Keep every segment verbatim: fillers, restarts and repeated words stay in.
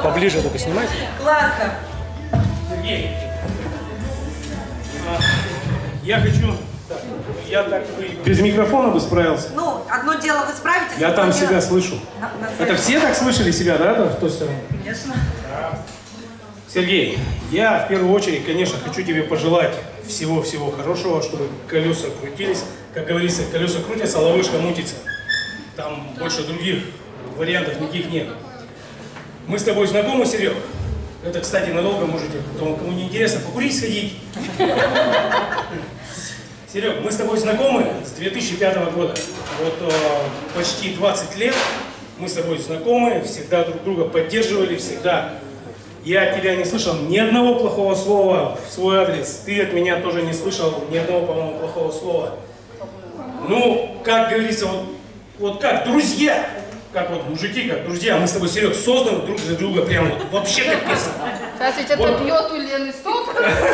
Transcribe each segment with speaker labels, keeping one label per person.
Speaker 1: Поближе только снимай.
Speaker 2: Классно.
Speaker 1: Сергей, я хочу... Я так без микрофона бы справился.
Speaker 2: Ну, одно дело вы справитесь.
Speaker 1: Я там себя слышу.
Speaker 2: На, на
Speaker 1: Это все так слышали себя, да, в той стороне?
Speaker 2: Конечно.
Speaker 1: Да. Сергей, я в первую очередь, конечно, хочу тебе пожелать всего-всего хорошего, чтобы колеса крутились. Как говорится, колеса крутятся, а ловушка мутится. Там больше других вариантов никаких нет. Мы с тобой знакомы, Серег? Это, кстати, надолго можете, кому, кому не интересно, покурить сходить. Серег, мы с тобой знакомы с две тысячи пятого года. Вот э, почти двадцать лет мы с тобой знакомы, всегда друг друга поддерживали, всегда. Я от тебя не слышал ни одного плохого слова в свой адрес. Ты от меня тоже не слышал ни одного, по-моему, плохого слова. Ну, как говорится, вот, вот как друзья, как вот мужики, как друзья. Мы с тобой, Серег, созданы друг для друга прям вот, вообще как песня.
Speaker 3: Сейчас ведь
Speaker 1: вот.
Speaker 3: Это пьет у Лены стоп.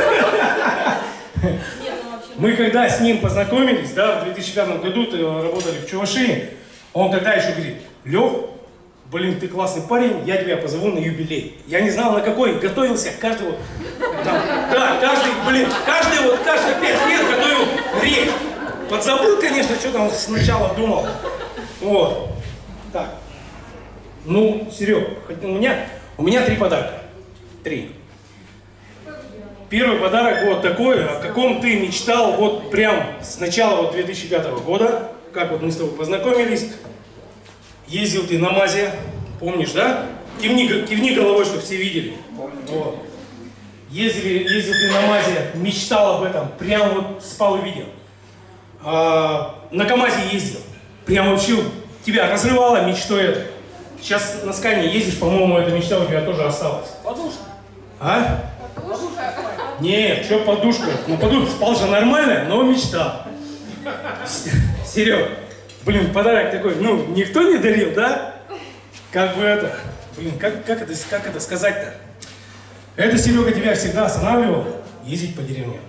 Speaker 1: Мы когда с ним познакомились, да, в две тысячи пятом году ты работали в Чувашии, он тогда еще говорит: Лех, блин, ты классный парень, я тебя позову на юбилей. Я не знал на какой, готовился каждый вот, там, да, каждый, блин, каждый вот, каждые пять лет готовил речь. Подзабыл, конечно, что там сначала думал. Вот. Так. Ну, Серег, у меня, у меня три подарка. Три. Первый подарок вот такой, о каком ты мечтал вот прям с начала вот две тысячи пятого года, как вот мы с тобой познакомились. Ездил ты на МАЗе, помнишь, да? Кивни, кивни головой, чтобы все видели. Вот. Ездили, ездил ты на МАЗе, мечтал об этом, прям вот спал и видел. А, на КамАЗе ездил, прям вообще тебя разрывало мечтой этой. Сейчас на Скане ездишь, по-моему, эта мечта у тебя тоже осталась.
Speaker 3: Подушка.
Speaker 1: А? Нет, что подушка? Ну подушка спал же нормально, но мечта. Серег, блин, подарок такой, ну, никто не дарил, да? Как бы это, блин, как, как, это, как это сказать-то? Это, Серега, тебя всегда останавливало ездить по деревне.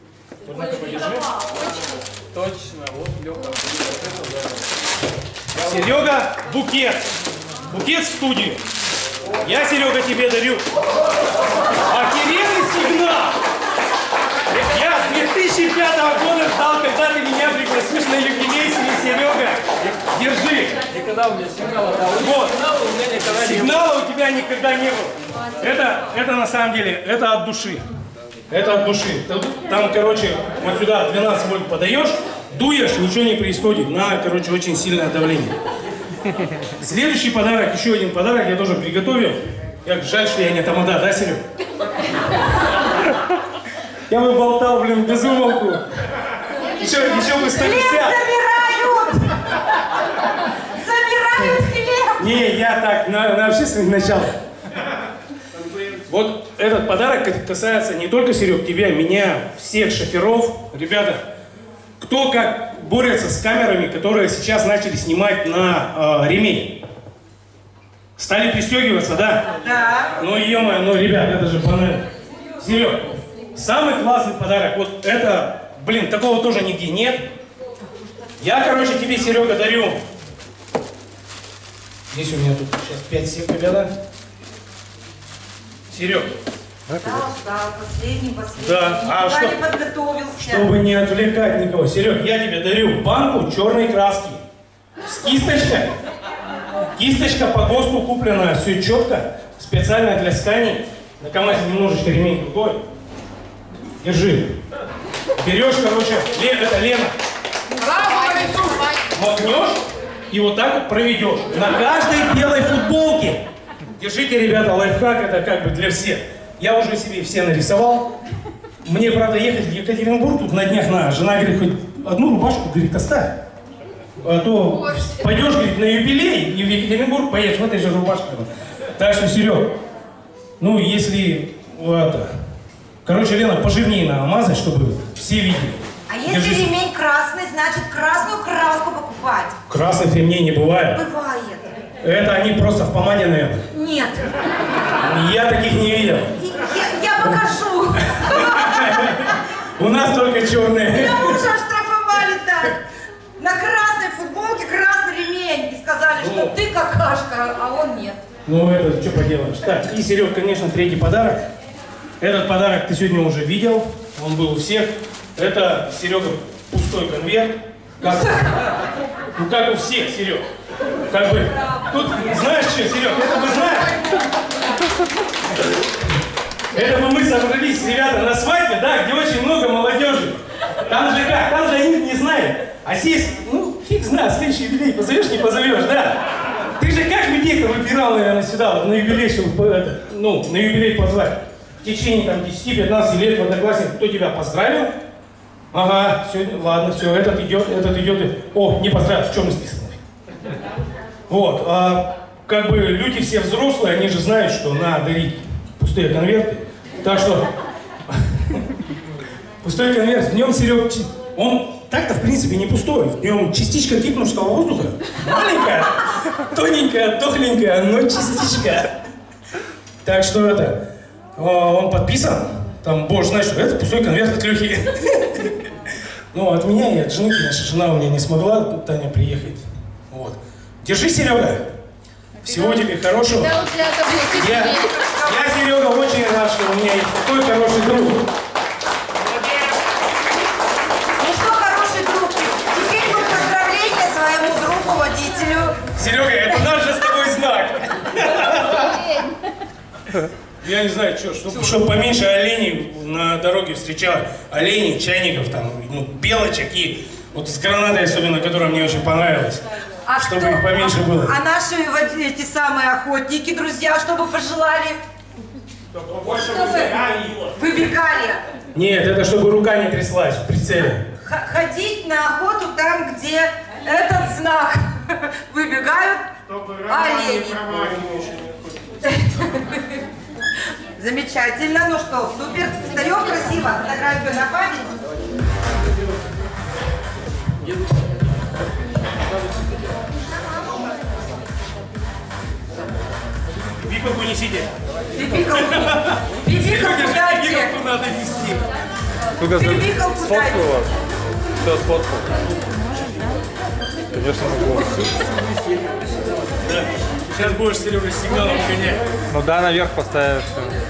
Speaker 4: Точно, вот Леха.
Speaker 1: Серега, букет. Букет в студию. Я, Серега, тебе дарю охеренный сигнал. Я с две тысячи пятого года ждал, когда ты меня пригласишь на юбилей, Серега. Держи.
Speaker 4: Никогда у меня сигнала, да,
Speaker 1: вот.
Speaker 4: Сигнала у меня никогда не было.
Speaker 1: Сигнала у тебя никогда не было. Это, это на самом деле, это от души. Это от души. Там, короче, вот сюда двенадцать вольт подаешь, дуешь, ничего не происходит. На, короче, очень сильное давление. Следующий подарок, еще один подарок я тоже приготовил. Как жаль, что я не тамада, да, Серег? Я бы болтал, блин, без умолку. Еще, еще бы сто пятьдесят.
Speaker 2: Хлеб забирают! Забирают хлеб!
Speaker 1: Не, я так, на, на общественных началах. Вот этот подарок касается не только, Серег, тебя, меня, всех шоферов. Ребята, кто как борется с камерами, которые сейчас начали снимать на э, ремень. Стали пристегиваться, да?
Speaker 2: Да.
Speaker 1: Ну, ё-моё, ну, ребят, это же банально. Серег, самый классный подарок, вот это, блин, такого тоже нигде нет. Я, короче, тебе, Серега, дарю. Здесь у меня тут сейчас пять сек, ребята. Серег.
Speaker 2: Да, да, последний, последний.
Speaker 1: Да, а
Speaker 2: Никуда
Speaker 1: что?
Speaker 2: не подготовился.
Speaker 1: Чтобы не отвлекать никого. Серег, я тебе дарю банку черной краски с кисточкой. Кисточка по ГОСТу куплена, все четко, специально для скани. На КамАЗе немножечко ремень другой. Держи. Берешь, короче, Лена, это Лена. Макнешь и вот так вот проведешь. На каждой белой футболке. Держите, ребята, лайфхак, это как бы для всех. Я уже себе все нарисовал. Мне, правда, ехать в Екатеринбург тут на днях на. Жена говорит, хоть одну рубашку, говорит, оставь. А то пойдешь, говорит, на юбилей и в Екатеринбург поедешь в этой же рубашке. Так что, Серег, ну, если, это, короче, Лена, пожирнее надо мазать, чтобы все видели.
Speaker 2: А если
Speaker 1: Держись.
Speaker 2: ремень красный, значит красную краску покупать.
Speaker 1: Красных ремней не бывает.
Speaker 2: Бывает.
Speaker 1: Это они просто в помаде, наверное.
Speaker 2: Нет.
Speaker 1: Я таких не видел.
Speaker 2: Я, я покажу.
Speaker 1: У нас только черные.
Speaker 2: Меня мужа оштрафовали так. На красной футболке красный ремень. И сказали, что ты какашка, а он нет.
Speaker 1: Ну, это что поделаешь. Так, и, Серег, конечно, третий подарок. Этот подарок ты сегодня уже видел. Он был у всех. Это, Серега, пустой конверт. Как, ну, как у всех, Серег. Как бы, тут, знаешь что, Серег, это бы знаешь. Это бы мы собрались, ребята, на свадьбе, да, где очень много молодежи. Там же как, там же они не знают. А здесь, ну, фиг знает, следующий юбилей позовешь, не позовешь, да. Ты же как людей-то выбирал, наверное, сюда, вот на юбилей, чтобы, это, ну, на юбилей позвать. В течение там десяти-пятнадцати лет в Одноклассниках кто тебя поздравил? Ага, все, ладно, все, этот идет, этот идет. О, не поздравил, в чем список? Вот, а как бы люди все взрослые, они же знают, что надо дарить пустые конверты. Так что пустой конверт, в нем, Серег, он так-то в принципе не пустой. В нем частичка кипнувшего воздуха. Маленькая, тоненькая, тухленькая, но частичка. Так что это, он подписан. Там, боже, знаешь, что это пустой конверт от Лехи. Ну, от меня и от жены, конечно, жена у меня не смогла, Таня, приехать. Вот. Держи, Серега. Всего тебе хорошего.
Speaker 3: Да, у тебя таблетки.
Speaker 1: Я, я, Серега, очень рад, что у меня есть такой хороший друг.
Speaker 2: Ну что, хороший друг, теперь мы поздравления своему другу, водителю.
Speaker 1: Серега, это наш же с тобой знак. Я не знаю, что, чтобы, чтобы поменьше оленей на дороге встречал. Оленей, чайников, там, ну, белочек и вот с гранатой особенно, которая мне очень понравилась.
Speaker 2: А
Speaker 1: чтобы
Speaker 2: кто,
Speaker 1: их поменьше было.
Speaker 2: А наши вот эти самые охотники, друзья, что бы пожелали?
Speaker 1: Чтобы больше
Speaker 2: Выбегали.
Speaker 1: Нет, это чтобы рука не тряслась в прицеле.
Speaker 2: Х ходить на охоту там, где этот знак. Выбегают олени. Замечательно. Ну что, супер. Встаем красиво. Фотографию на память.
Speaker 1: Пипалку несите.
Speaker 2: Пипикалку. Пипикалку дайте.
Speaker 1: Пипалку надо нести.
Speaker 2: Пипикалку дайте.
Speaker 5: Все, сфоткал. Конечно, могу.
Speaker 1: Да. Сейчас будешь, Серега, с сигналом гонять.
Speaker 5: Ну да, наверх поставишь.